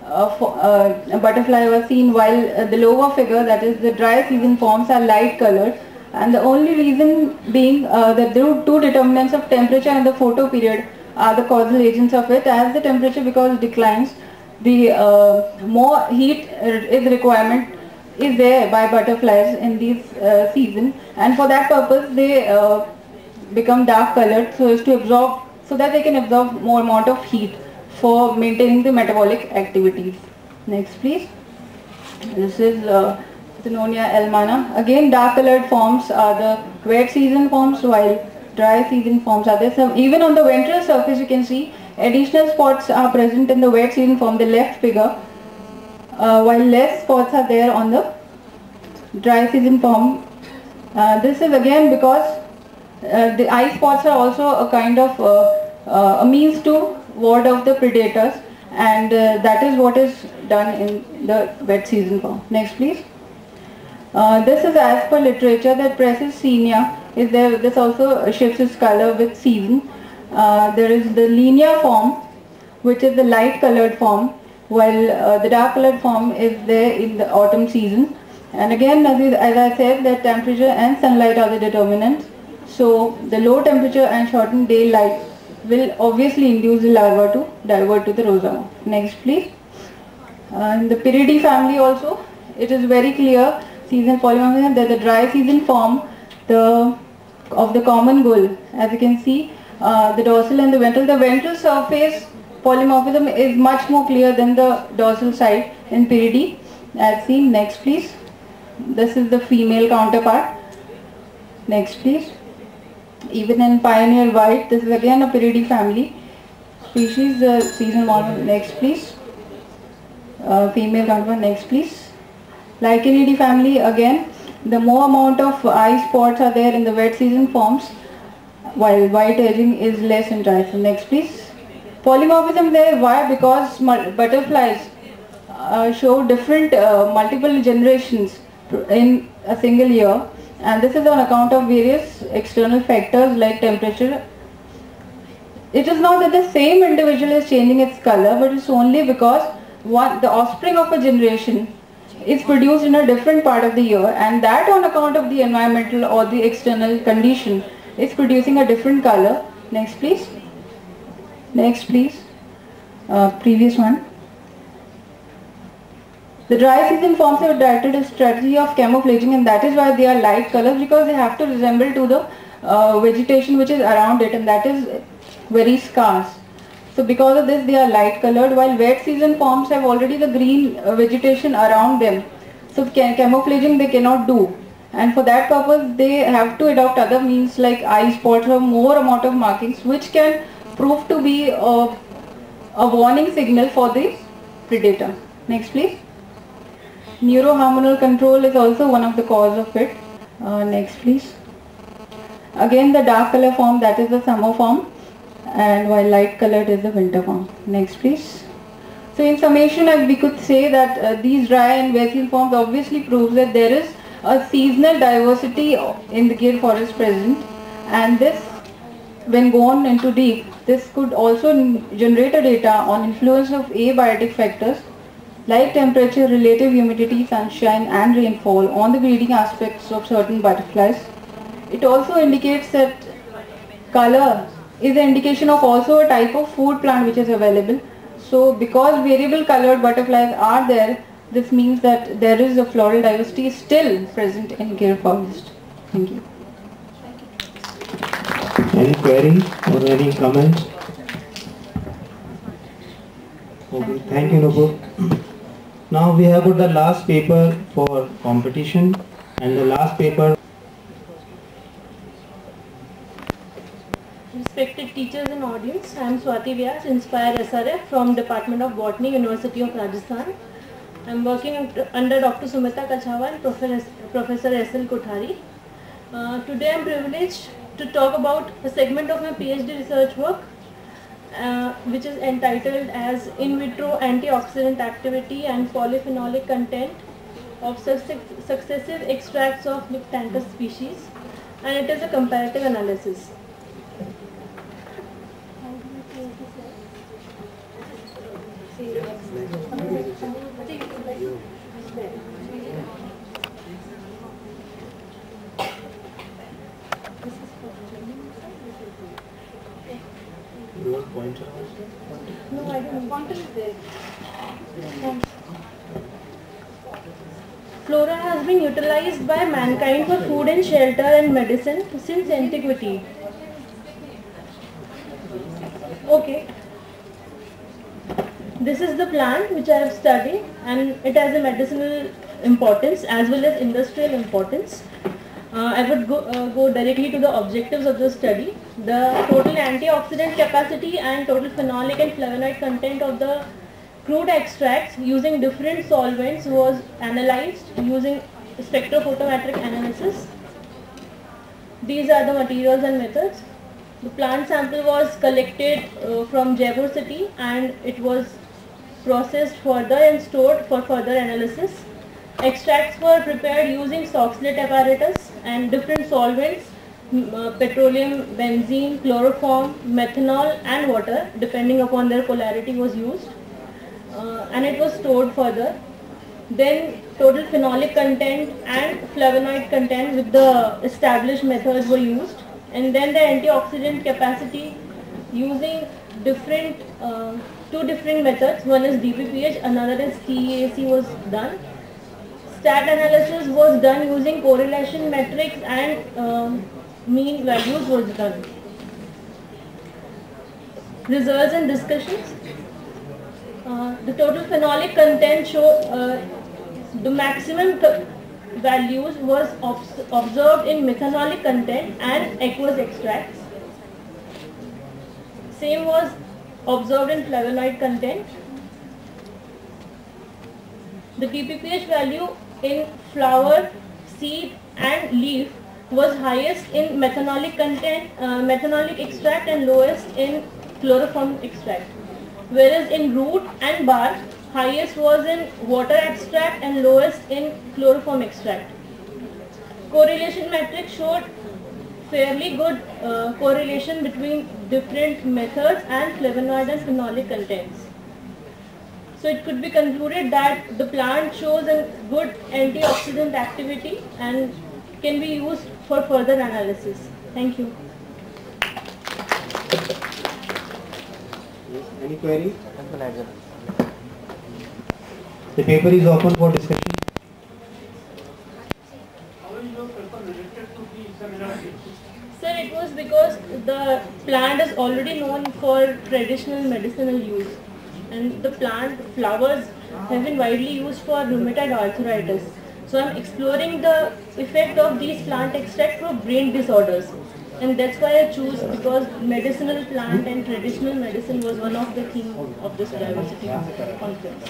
Speaker 3: uh, for, uh, butterfly was seen, while uh, the lower figure, that is the dry season forms, are light colored. And the only reason being uh, that the two determinants of temperature and the photo period are the causal agents of it. As the temperature, because declines, the uh, more heat is requirement is there by butterflies in this uh, season, and for that purpose they uh, become dark colored so as to absorb, so that they can absorb more amount of heat for maintaining the metabolic activities. Next please. This is uh, Zenonia elmana. Again, dark colored forms are the wet season forms, while dry season forms are there. So even on the ventral surface you can see additional spots are present in the wet season form, the left figure, uh, while less spots are there on the dry season form. Uh, this is again because uh, the eye spots are also a kind of uh, uh, a means to ward off the predators, and uh, that is what is done in the wet season form. Next please. Uh, this is as per literature that Praesocenia is there. This also shifts its color with season. Uh, there is the linear form, which is the light colored form, while uh, the dark colored form is there in the autumn season. And again, as, is, as I said, that temperature and sunlight are the determinants. So the low temperature and shortened daylight will obviously induce the larva to divert to the rosama. Next please. Uh, in the Piridae family also, it is very clear seasonal polymorphism that the dry season form the of the common gull, as you can see, uh, the dorsal and the ventral. The ventral surface polymorphism is much more clear than the dorsal side in Piridae, as seen. Next please. This is the female counterpart. Next please. Even in Pioneer White, this is again a Piridae family species, the uh, seasonal model. Next please. Uh, female counterpart. Next please. Lichenidae family, again the more amount of eye spots are there in the wet season forms, while white edging is less in dry. So next please. Polymorphism there, why? Because butterflies uh, show different uh, multiple generations in a single year, and this is on account of various external factors like temperature. It is not that the same individual is changing its color, but it's only because one, the offspring of a generation is produced in a different part of the year, and that on account of the environmental or the external condition is producing a different color. Next please. Next please. Uh, previous one. The dry season forms have adopted a strategy of camouflaging, and that is why they are light colors, because they have to resemble to the uh, vegetation which is around it, and that is very scarce. So because of this they are light colored, while wet season forms have already the green uh, vegetation around them. So cam camouflaging they cannot do, and for that purpose they have to adopt other means like eye spots or more amount of markings, which can prove to be a, a warning signal for the predator. Next please. Neurohormonal control is also one of the cause of it. Uh, next please. Again the dark color form, that is the summer form, and while light colored is the winter form. Next please. So in summation, uh, we could say that uh, these dry and wet season forms obviously proves that there is a seasonal diversity in the Gir forest present, and this, when gone into deep, this could also generate a data on influence of abiotic factors like temperature, relative humidity, sunshine and rainfall on the breeding aspects of certain butterflies. It also indicates that color is an indication of also a type of food plant which is available. So because variable colored butterflies are there, this means that there is a floral diversity still present in Gir forest. Thank you.
Speaker 2: Any query or any comments? Okay, thank you, Nupur. Now we have got the last paper for competition, and the last paper.
Speaker 7: Respected teachers and audience, I am Swati Vyas, Inspire S R F from Department of Botany, University of Rajasthan. I am working under Doctor Sumita Kachhawa and Professor S L Kothari. Uh, today I am privileged to talk about a segment of my PhD research work, uh, which is entitled as In Vitro Antioxidant Activity and Polyphenolic Content of Successive Extracts of Nyctanthus species, and it is a comparative analysis. No, I don't want to there. Flora has been utilized by mankind for food and shelter and medicine since antiquity. Okay. This is the plant which I have studied, and it has a medicinal importance as well as industrial importance. Uh, I would go, uh, go directly to the objectives of the study. The total antioxidant capacity and total phenolic and flavonoid content of the crude extracts using different solvents was analyzed using spectrophotometric analysis. These are the materials and methods. The plant sample was collected uh, from Jaipur city, and it was processed further and stored for further analysis. Extracts were prepared using Soxhlet apparatus and different solvents, uh, petroleum, benzene, chloroform, methanol and water depending upon their polarity was used, uh, and it was stored further. Then total phenolic content and flavonoid content with the established methods were used, and then the antioxidant capacity using different uh, two different methods. One is D P P H, another is T E A C was done. Stat analysis was done using correlation metrics, and um, mean values was done. Results and discussions. Uh, the total phenolic content show uh, the maximum values was observed in methanolic content and aqueous extracts. Same was observed in flavonoid content. The D P P H value in flower, seed and leaf was highest in methanolic content, uh, methanolic extract, and lowest in chloroform extract. Whereas in root and bark, highest was in water extract and lowest in chloroform extract. Correlation matrix showed fairly good uh, correlation between different methods and flavonoid and phenolic contents. So it could be concluded that the plant shows a good antioxidant activity and can be used for further analysis. Thank you.
Speaker 2: Any query? The paper is open for discussion.
Speaker 4: How is your paper related to the seminar?
Speaker 7: Sir, it was because the plant is already known for traditional medicinal use, and the plant flowers have been widely used for rheumatoid arthritis. So I am exploring the effect of these plant extract for brain disorders, and that's why I choose, because medicinal plant and traditional medicine was one of the themes of this diversity conference.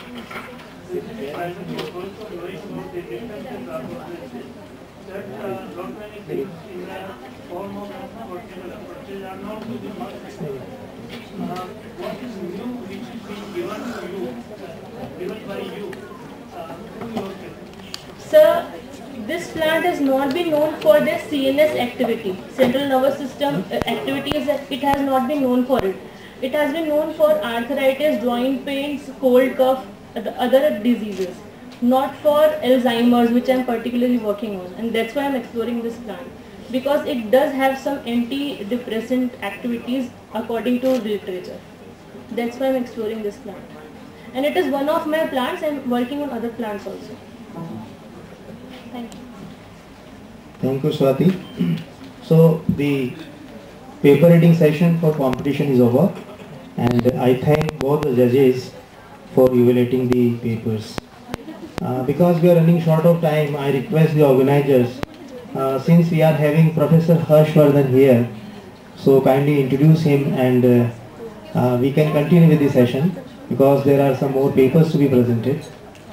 Speaker 4: That uh, not many things in the form of vertical approaches are not to the market. Uh, what is new which is being given to you, given by you, uh, to yourself?
Speaker 7: Sir, this plant has not been known for their C N S activity, central nervous system uh, activities. It has not been known for it. It has been known for arthritis, joint pains, cold cough, other diseases, not for Alzheimer's, which I am particularly working on, and that's why I am exploring this plant, because it does have some antidepressant activities according to literature. That's why I am exploring this plant, and it is one of my plants. I am working on other plants also. Thank you.
Speaker 2: Thank you, Swati. So the paper reading session for competition is over, and I thank both the judges for evaluating the papers. Uh, because we are running short of time, I request the organizers, uh, since we are having Professor Harshvardhan here, so kindly introduce him, and uh, uh, we can continue with the session because there are some more papers to be presented.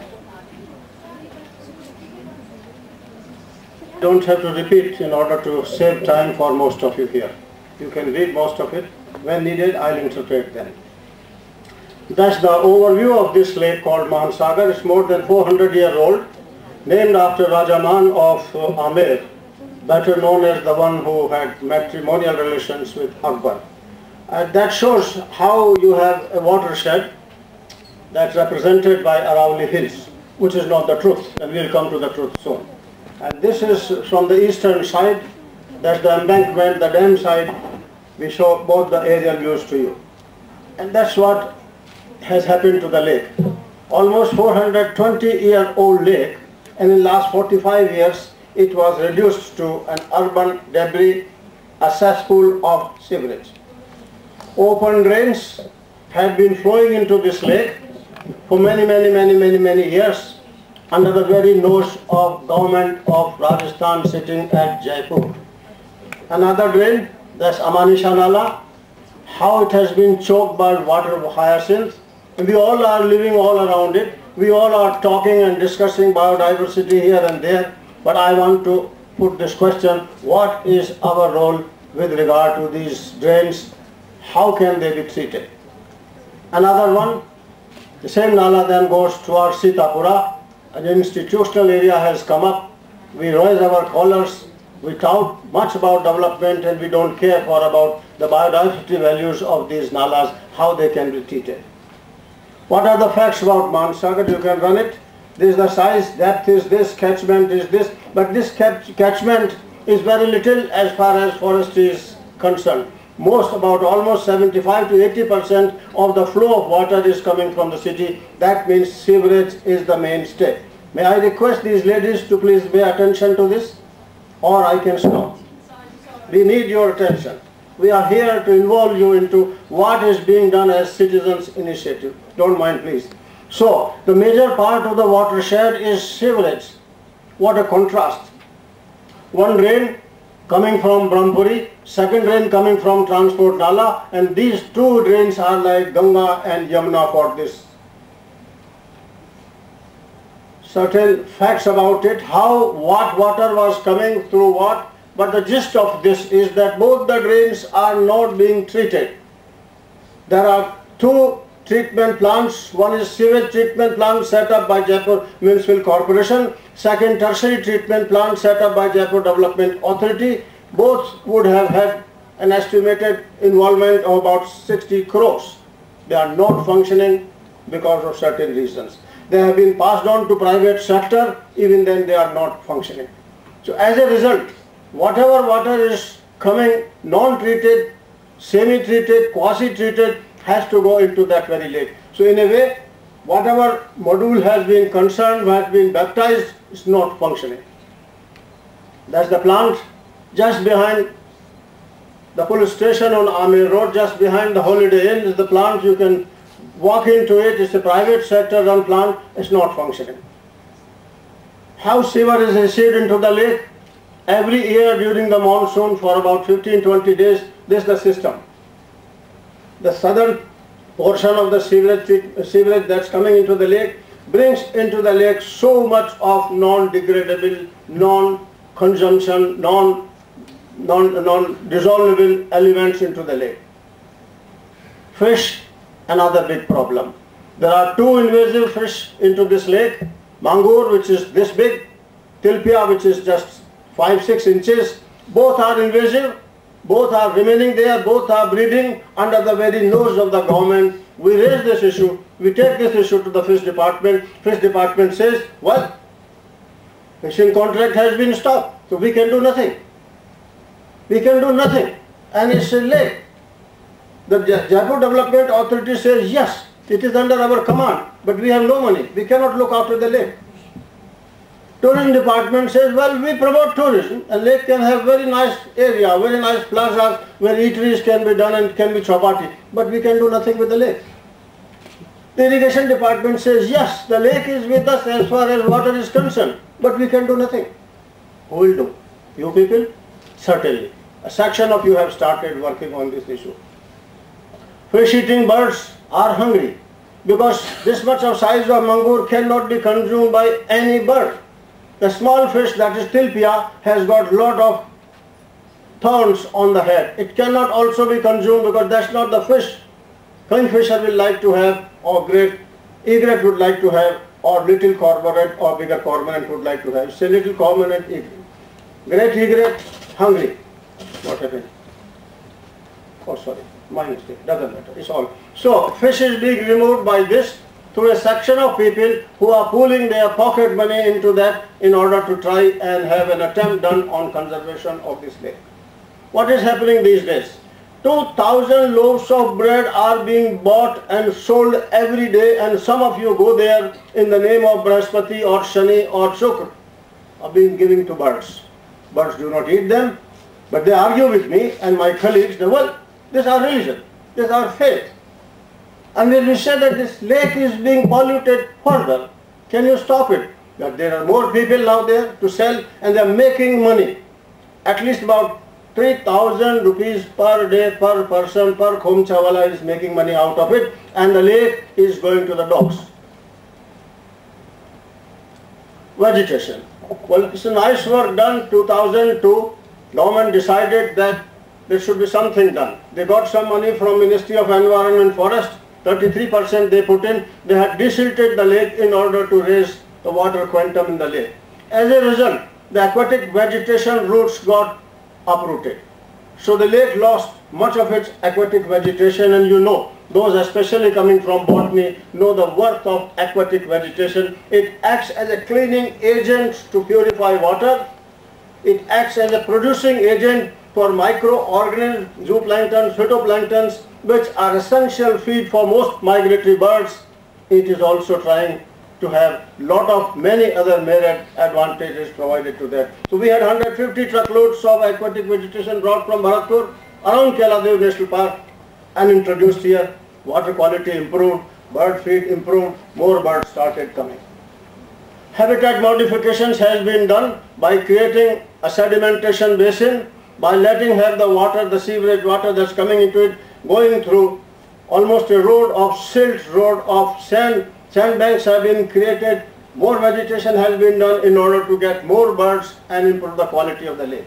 Speaker 8: Don't have to repeat in order to save time for most of you here. You can read most of it. When needed, I'll interpret them. That's the overview of this lake called Mahansagar. It's more than four hundred years old, named after Raja Man of uh, Amer, better known as the one who had matrimonial relations with Akbar. Uh, that shows how you have a watershed that's represented by Aravalli Hills. which is not the truth, and we'll come to the truth soon. And this is from the eastern side, that's the embankment, the dam side. We show both the aerial views to you. And that's what has happened to the lake. Almost four hundred twenty year old lake, and in the last forty-five years it was reduced to an urban debris, a cesspool of sewerage. Open drains had been flowing into this lake for many, many, many, many, many years under the very nose of government of Rajasthan sitting at Jaipur. Another drain, that's Amanisha Nala, how it has been choked by water of hyacinth. And we all are living all around it. We all are talking and discussing biodiversity here and there. But I want to put this question, what is our role with regard to these drains? How can they be treated? Another one, the same Nala then goes towards Sitapura. An institutional area has come up. We raise our collars. We talk much about development and we don't care for about the biodiversity values of these nalas, how they can be treated. What are the facts about Mansagar? You can run it. This is the size, depth is this, catchment is this, but this catchment is very little as far as forestry is concerned. Most, about almost seventy-five to eighty percent of the flow of water is coming from the city. That means sewerage is the mainstay. May I request these ladies to please pay attention to this, or I can stop. We need your attention. We are here to involve you into what is being done as citizens' initiative. Don't mind, please. So, the major part of the watershed is sewerage. What a contrast. One drain coming from Brahmpuri, second drain coming from Transport Nala, and these two drains are like Ganga and Yamuna for this. Certain facts about it, how, what water was coming through what, but the gist of this is that both the drains are not being treated. There are two treatment plants. One is sewage treatment plant set up by Jaipur Municipal Corporation. Second, tertiary treatment plant set up by Jaipur Development Authority. Both would have had an estimated involvement of about sixty crores. They are not functioning because of certain reasons. They have been passed on to private sector, even then they are not functioning. So as a result, whatever water is coming non-treated, semi-treated, quasi-treated has to go into that very lake. So in a way, whatever module has been concerned, has been baptized, is not functioning. That's the plant just behind the police station on Amir Road, just behind the Holiday Inn is the plant. You can walk into it. It's a private sector run plant. It's not functioning. How sewer is received into the lake? Every year during the monsoon for about fifteen to twenty days, this is the system. The southern portion of the sewerage, sewerage that's coming into the lake brings into the lake so much of non-degradable, non-consumption, non, non, non-dissolvable elements into the lake. Fish, another big problem. There are two invasive fish into this lake. Mangur, which is this big, tilapia, which is just five, six inches. Both are invasive. Both are remaining there, both are breeding under the very nose of the government. We raise this issue, we take this issue to the fish department. Fish department says, well, fishing contract has been stopped, so we can do nothing. We can do nothing. And it's a lake. The Jaipur Development Authority says, yes, it is under our command, but we have no money. We cannot look after the lake. Tourism department says, well, we promote tourism. A lake can have very nice area, very nice plazas where eateries can be done and can be chapati, but we can do nothing with the lake. The irrigation department says, yes, the lake is with us as far as water is concerned, but we can do nothing. Who will do? You people? Certainly. A section of you have started working on this issue. Fish-eating birds are hungry because this much of size of mangur cannot be consumed by any bird. The small fish, that is tilapia, has got lot of thorns on the head. It cannot also be consumed because that's not the fish kingfisher will like to have, or great egret would like to have, or little cormorant or bigger cormorant would like to have. Say little cormorant egret. Great egret, hungry. What happened? Oh sorry, my mistake, doesn't matter, it's all. So fish is being removed by this through a section of people who are pooling their pocket money into that in order to try and have an attempt done on conservation of this lake. What is happening these days? two thousand loaves of bread are being bought and sold every day, and some of you go there in the name of Brahaspati or Shani or Shukra, are being given to birds. Birds do not eat them, but they argue with me and my colleagues that, well, this is our religion, this is our faith. And when we say that this lake is being polluted further, can you stop it? That there are more people out there to sell and they are making money. At least about three thousand rupees per day per person per khom chawala is making money out of it, and the lake is going to the dogs. Vegetation. Well, it's a nice work done. two thousand two, government decided that there should be something done. They got some money from Ministry of Environment and Forest. thirty-three percent they put in. They had desilted the lake in order to raise the water quantum in the lake. As a result, the aquatic vegetation roots got uprooted. So the lake lost much of its aquatic vegetation, and you know, those especially coming from botany know the worth of aquatic vegetation. It acts as a cleaning agent to purify water. It acts as a producing agent for microorganisms, zooplanktons, phytoplanktons, which are essential feed for most migratory birds. It is also trying to have lot of many other merit advantages provided to that. So we had one hundred fifty truckloads of aquatic vegetation brought from Bharatpur around Keladev National Park and introduced here. Water quality improved, bird feed improved, more birds started coming. Habitat modifications has been done by creating a sedimentation basin, by letting have the water, the sewerage water that's coming into it, going through almost a road of silt, road of sand. Sandbanks have been created, more vegetation has been done in order to get more birds and improve the quality of the lake.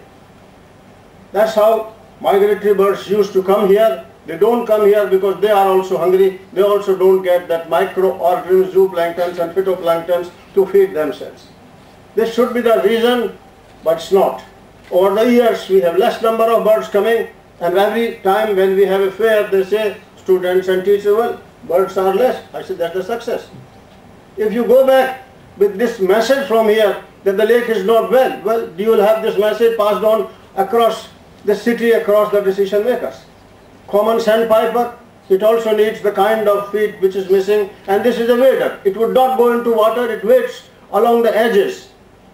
Speaker 8: That's how migratory birds used to come here. They don't come here because they are also hungry. They also don't get that microorganisms, zooplanktons and phytoplanktons to feed themselves. This should be the reason, but it's not. Over the years, we have less number of birds coming, and every time when we have a fair, they say, students and teachers, well, birds are less. I said, that's the success. If you go back with this message from here that the lake is not well, well, you will have this message passed on across the city, across the decision makers. Common sandpiper, it also needs the kind of feed which is missing, and this is a wader. It would not go into water, it waits along the edges.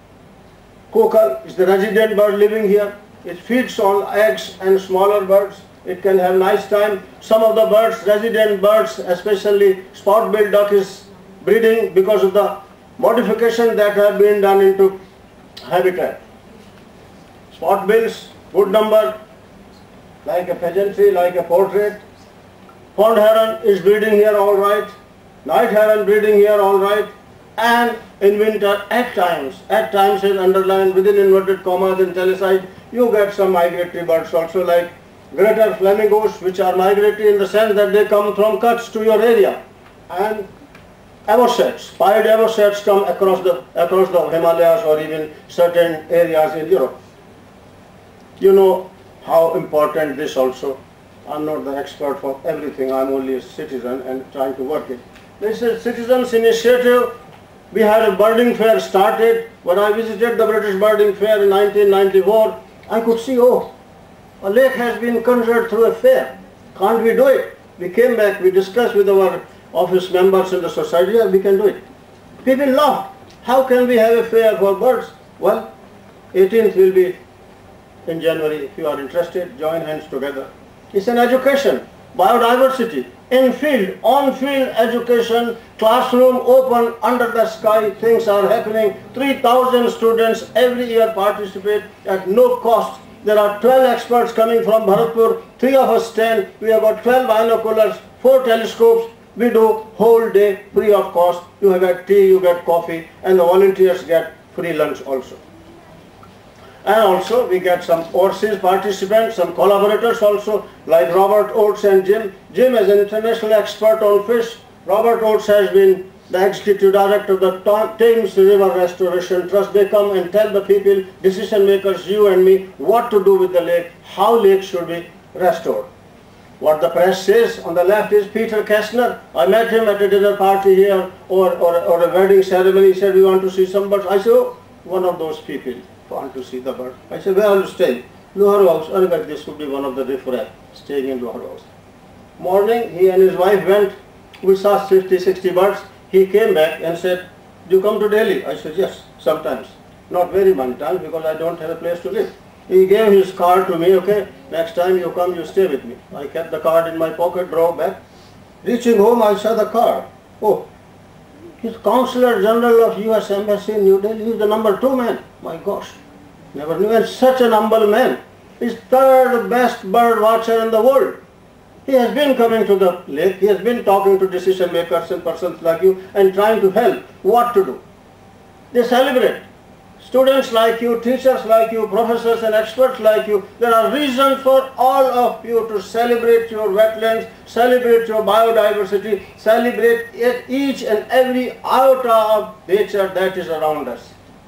Speaker 8: Kokal is the resident bird living here. It feeds on eggs and smaller birds. It can have nice time. Some of the birds, resident birds, especially spot-billed duck is breeding because of the modification that have been done into habitat. Spot-bills, good number, like a pageantry, like a portrait. Pond heron is breeding here all right. Night heron breeding here all right. And in winter, at times, at times is underlined within inverted commas in telecide, you get some migratory birds also, like greater flamingos, which are migratory in the sense that they come from Kutch to your area, and avocets, pied avocets come across the across the Himalayas or even certain areas in Europe. You know how important this also. I'm not the expert for everything. I'm only a citizen and trying to work it. This is citizens' initiative. We had a birding fair started. When I visited the British birding fair in nineteen ninety-four, I could see, oh, a lake has been conjured through a fair. Can't we do it? We came back, we discussed with our office members in the society, yeah, we can do it. People laughed. How can we have a fair for birds? Well, eighteenth will be in January. If you are interested, join hands together. It's an education, biodiversity, in-field, on-field education, classroom open, under the sky, things are happening. three thousand students every year participate at no cost. There are twelve experts coming from Bharatpur, three of us stand, we have got twelve binoculars, four telescopes, we do whole day free of cost. You get tea, you get coffee, and the volunteers get free lunch also. And also we get some overseas participants, some collaborators also, like Robert Oates and Jim. Jim is an international expert on fish. Robert Oates has been the executive director of the Thames River Restoration Trust. They come and tell the people, decision makers, you and me, what to do with the lake, how lake should be restored. What the press says on the left is Peter Kessner. I met him at a dinner party here or, or, or a wedding ceremony. He said, we want to see some birds. I said, oh, one of those people want to see the bird. I said, where are you staying? Lower House. I bet this would be one of the riffraff staying in Lower House. Morning, he and his wife went. We saw fifty, sixty birds. He came back and said, do you come to Delhi? I said, yes, sometimes. Not very many times because I don't have a place to live. He gave his card to me, okay, next time you come, you stay with me. I kept the card in my pocket, drove back. Reaching home, I saw the card. Oh, he's Consular General of U S Embassy in New Delhi. He's the number two man. My gosh, never knew. And such an humble man. He's third best bird watcher in the world. He has been coming to the lake. He has been talking to decision makers and persons like you and trying to help what to do. They celebrate. Students like you, teachers like you, professors and experts like you, there are reasons for all of you to celebrate your wetlands, celebrate your biodiversity, celebrate each and every iota of nature that is around us.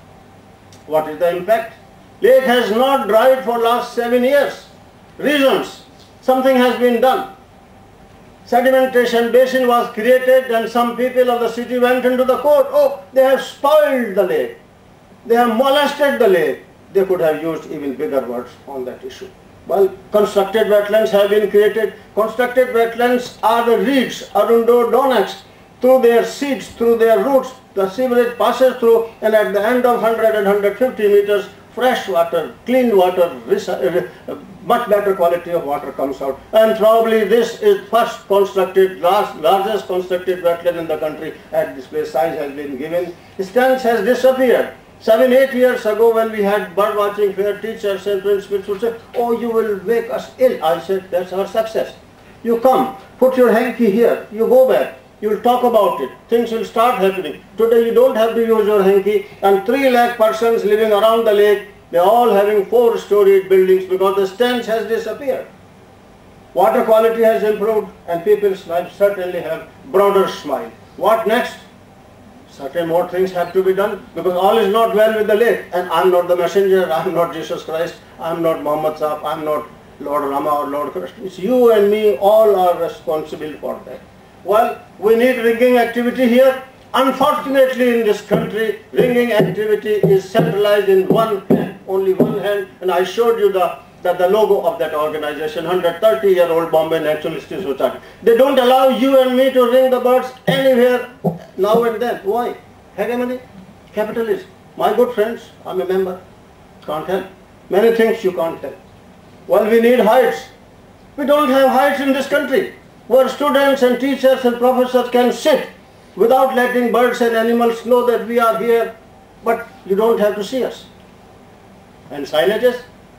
Speaker 8: What is the impact? Lake has not dried for last seven years. Reasons. Something has been done. Sedimentation basin was created and some people of the city went into the court. Oh, they have spoiled the lake. They have molested the lake. They could have used even bigger words on that issue. Well, constructed wetlands have been created. Constructed wetlands are the reeds, arundo donax. Through their seeds, through their roots, the sewerage passes through, and at the end of one hundred and one hundred fifty meters, fresh water, clean water, much better quality of water comes out. And probably this is first constructed, large, largest constructed wetland in the country. At this place, size has been given. Stench has disappeared. Seven, eight years ago when we had bird watching fair, teachers and principals would say, oh, you will make us ill. I said, that's our success. You come, put your hanky here, you go back, you will talk about it, things will start happening. Today you don't have to use your hanky, and three lakh persons living around the lake, they are all having four-storied buildings because the stench has disappeared. Water quality has improved and people's lives certainly have broader smile. What next? Certain more things have to be done because all is not well with the lake, and I am not the messenger, I am not Jesus Christ, I am not Muhammad Sahib, I am not Lord Rama or Lord Krishna. It's you and me, all are responsible for that. Well, we need ringing activity here. Unfortunately in this country, ringing activity is centralized in one hand, only one hand, and I showed you the that the logo of that organization, one hundred thirty year old Bombay Naturalistic Society. They don't allow you and me to ring the birds anywhere now and then. Why? Hegemony, capitalism. My good friends, I'm a member, can't help. Many things you can't help. Well, we need heights. We don't have heights in this country where students and teachers and professors can sit without letting birds and animals know that we are here, but you don't have to see us. And signages?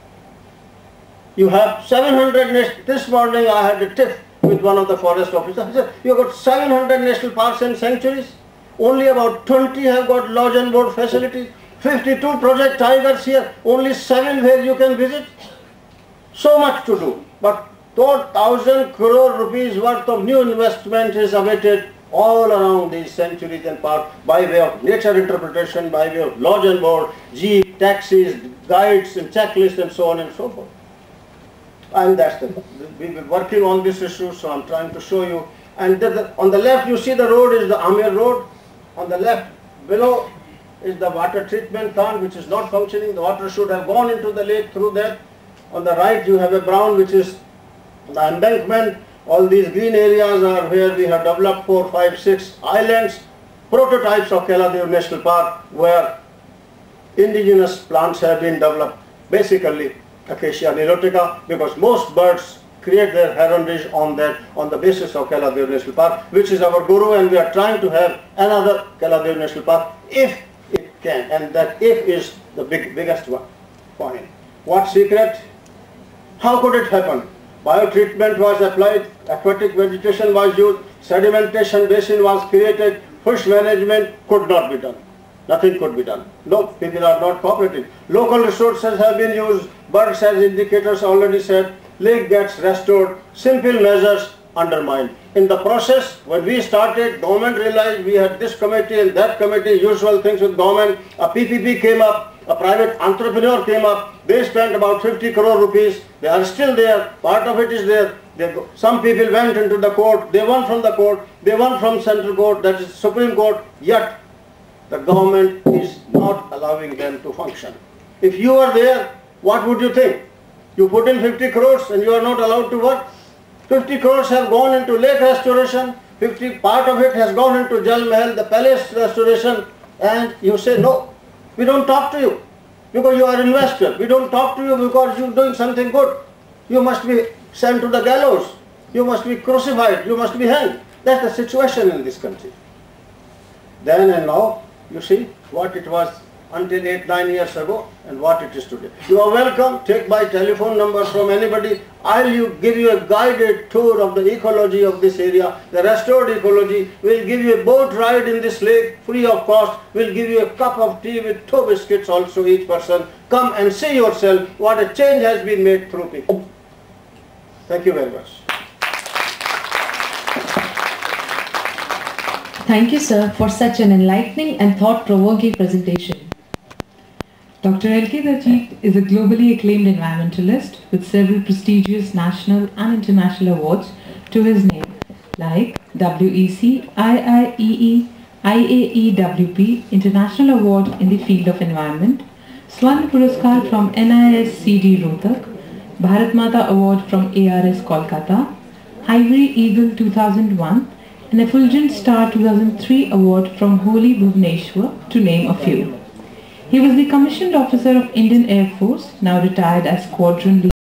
Speaker 8: You have seven hundred, this morning I had a tiff with one of the forest officers. I said, you have got seven hundred national parks and sanctuaries, only about twenty have got lodge and board facilities, fifty-two project tigers here, only seven where you can visit. So much to do, but two thousand crore rupees worth of new investment is awaited all around these sanctuaries and parks by way of nature interpretation, by way of lodge and board, jeep, taxis, guides and checklists and so on and so forth. And that's the, we've been working on this issue, so I'm trying to show you. And the, the, on the left you see the road is the Amir road. On the left below is the water treatment plant which is not functioning. The water should have gone into the lake through that. On the right you have a brown which is the embankment. All these green areas are where we have developed four, five, six islands, prototypes of Keladev National Park where indigenous plants have been developed, basically Acacia nilotica, because most birds create their herondage on that, on the basis of Keladev National Park, which is our guru, and we are trying to have another Keladev National Park if it can, and that if is the big, biggest one point. What secret? How could it happen? Biotreatment was applied, aquatic vegetation was used, sedimentation basin was created, fish management could not be done. Nothing could be done. No, people are not cooperating. Local resources have been used, birds as indicators already said, lake gets restored, simple measures undermined. In the process, when we started, government realized we had this committee and that committee, usual things with government, a P P P came up, a private entrepreneur came up, they spent about fifty crore rupees, they are still there, part of it is there. They go, some people went into the court, they won from the court, they won from central court, that is Supreme Court, yet the government is not allowing them to function. If you are there, what would you think? You put in fifty crores and you are not allowed to work? fifty crores have gone into lake restoration, fifty part of it has gone into Jal Mahal, the palace restoration, and you say no. We don't talk to you because you are an investor. We don't talk to you because you are doing something good. You must be sent to the gallows. You must be crucified. You must be hanged. That's the situation in this country. Then and now, you see what it was until eight, nine years ago and what it is today. You are welcome. Take my telephone number from anybody. I'll you, give you a guided tour of the ecology of this area, the restored ecology. We'll give you a boat ride in this lake free of cost. We'll give you a cup of tea with two biscuits also each person. Come and see yourself what a change has been made through people. Thank you very much.
Speaker 9: Thank you, sir, for such an enlightening and thought-provoking presentation. Doctor L K Darjeet is a globally acclaimed environmentalist with several prestigious national and international awards to his name, like W E C, I I E E, I A E W P International Award in the field of environment, Swarna Puraskar from N I S C D Rohtak, Bharat Mata Award from A R S Kolkata, Ivory Eagle two thousand one, and Effulgent Star two thousand three Award from Holy Bhubaneswar, to name a few. He was the Commissioned Officer of Indian Air Force, now retired as Squadron Leader.